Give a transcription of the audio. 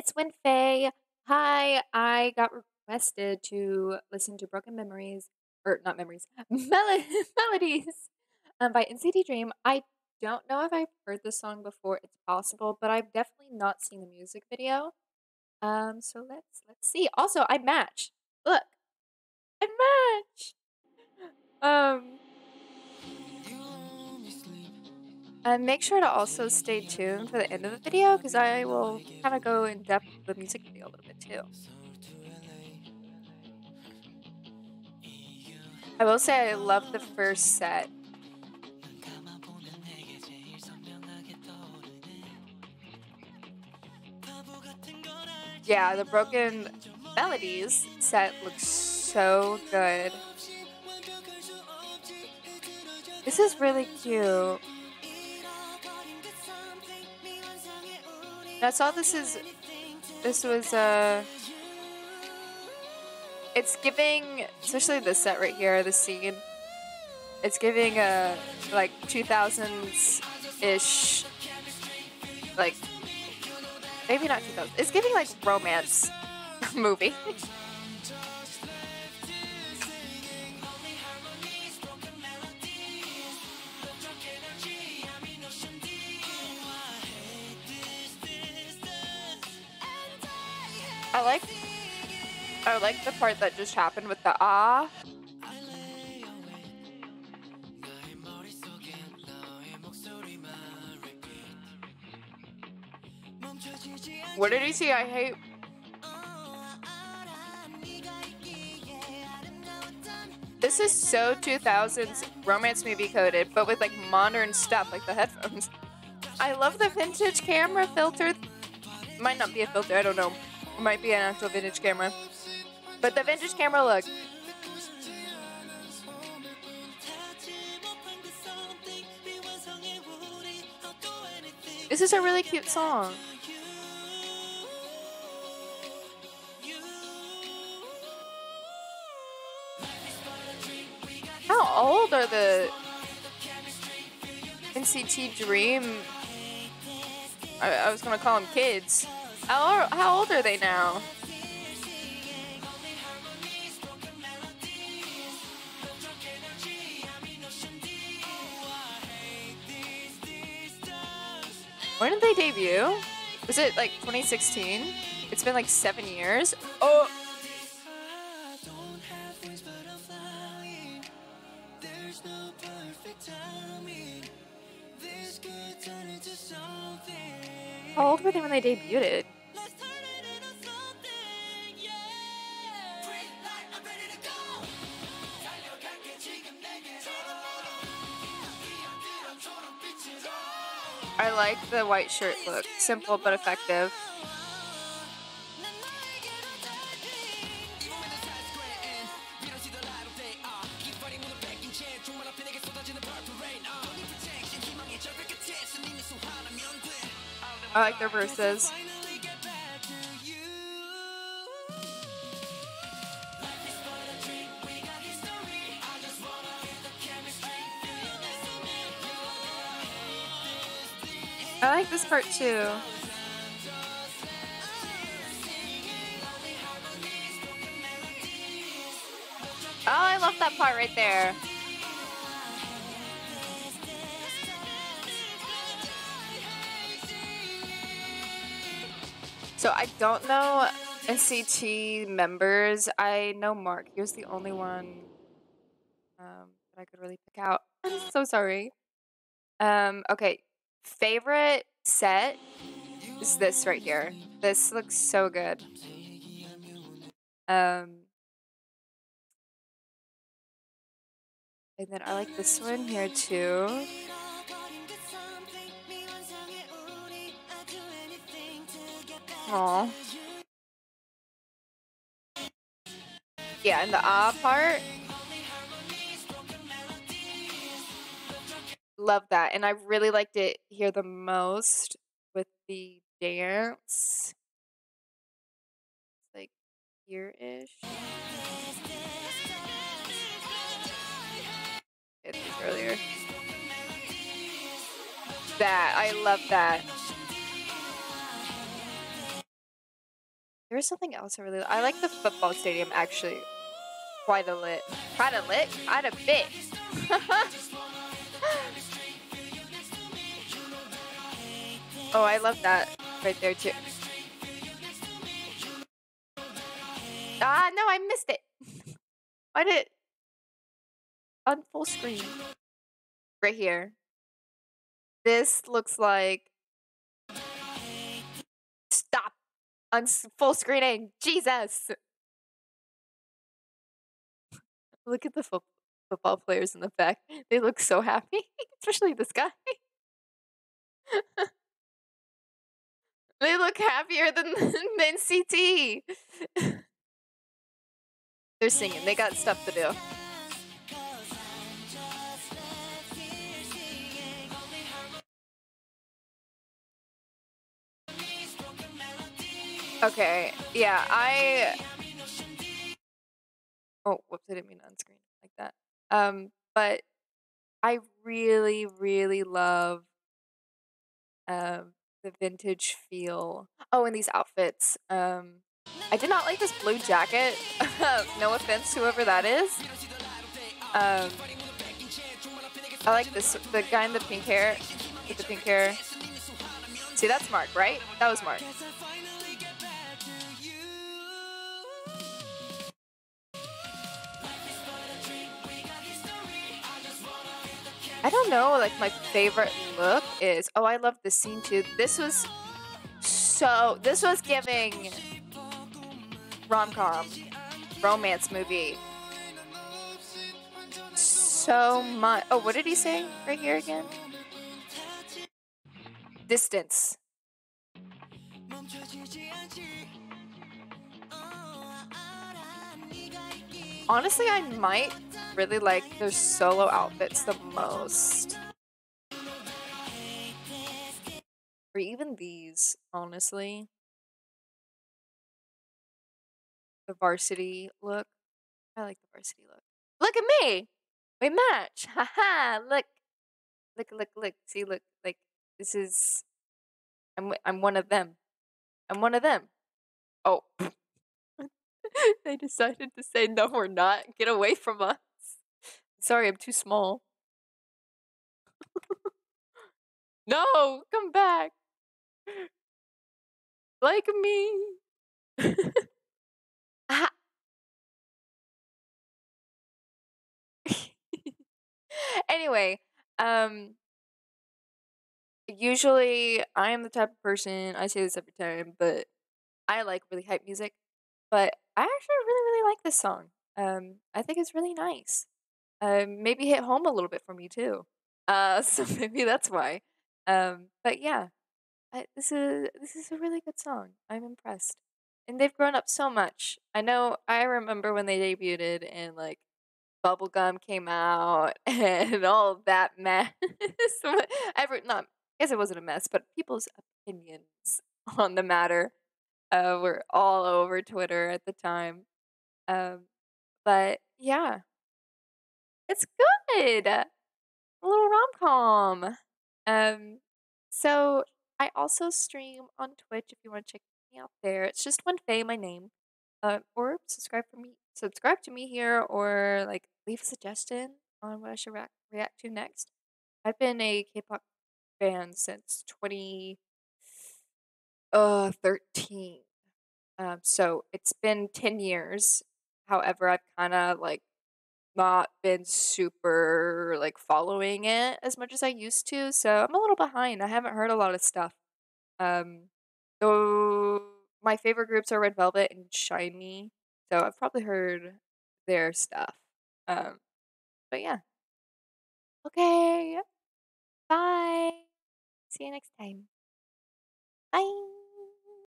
it's Winfae. Hi, I got requested to listen to Broken Memories, or not memories, Melodies by NCT Dream. I don't know if I've heard this song before. It's possible, but I've definitely not seen the music video. So let's see. Also, I match. Look, I match. Um, and make sure to also stay tuned for the end of the video because I will kind of go in depth with the music video a little bit too. I will say I love the first set. Yeah, the Broken Melodies set looks so good. This is really cute. I saw this was it's giving, especially this set right here, the scene, it's giving a like 2000s-ish, like maybe not 2000s, it's giving like romance movie. I like the part that just happened with the ah. What did he say? I hate. This is so 2000s romance movie coded, but with like modern stuff, like the headphones. I love the vintage camera filter. Might not be a filter, I don't know. It might be an actual vintage camera. But the vintage camera look. This is a really cute song. How old are the NCT Dream? I was gonna call them kids. How old are they now? When did they debut? Was it like 2016? It's been like 7 years. Oh! How old were they when they debuted? I like the white shirt look. Simple but effective. I like their verses. I like this part too. Oh, I love that part right there. So I don't know NCT members. I know Mark. He was the only one that I could really pick out. I'm so sorry. Okay. Favorite set is this right here. This looks so good. And then I like this one here too. Aww. Yeah, and the ah part. Love that. And I really liked it here the most with the dance. It's like here-ish. It was earlier. That. I love that. There's something else I like the football stadium actually. Quite a lit. Quite a lit? Quite a bit. Oh, I love that right there too. Ah, no, I missed it. Why did it on full screen? Right here. This looks like stop on full screening. Jesus. Look at the football players in the back. They look so happy, especially this guy. They look happier than NCT. They're singing. They got stuff to do. Okay, yeah, oh, whoops, I didn't mean to unscreen like that. But I really, really love the vintage feel. Oh, and these outfits. I did not like this blue jacket. No offense, whoever that is. I like the guy in the pink hair with the pink hair. See, that's Mark, right? That was Mark. I don't know, like my favorite look is, oh, I love this scene too. This was giving rom-com, romance movie. So much. Oh, what did he say right here again? Distance. Honestly, I might really like their solo outfits the most. Or even these, honestly. The varsity look. I like the varsity look. Look at me! We match! Haha! Look! Look. See, look. Like, this is... I'm one of them. I'm one of them. Oh. They decided to say, no, we're not. Get away from us. Sorry, I'm too small. No, come back. Like me. Anyway, usually I am the type of person, I say this every time, but I like really hype music. But I actually really like this song. I think it's really nice. Maybe hit home a little bit for me too. So maybe that's why. But yeah, this is a really good song. I'm impressed, and they've grown up so much. I remember when they debuted and like Bubblegum came out and all that mess. Not, I guess it wasn't a mess, but people's opinions on the matter were all over Twitter at the time. But yeah, it's good. A little rom-com. So I also stream on Twitch if you want to check me out there. It's just Winfae, my name. Or subscribe to me here, or like leave a suggestion on what I should react to next. I've been a K-pop fan since 2013. So it's been 10 years. However, I've kind of like not been super like following it as much as I used to, so I'm a little behind. I haven't heard a lot of stuff. Um, so my favorite groups are Red Velvet and Shiny, so I've probably heard their stuff. Um, but yeah. Okay. Bye. See you next time. Bye.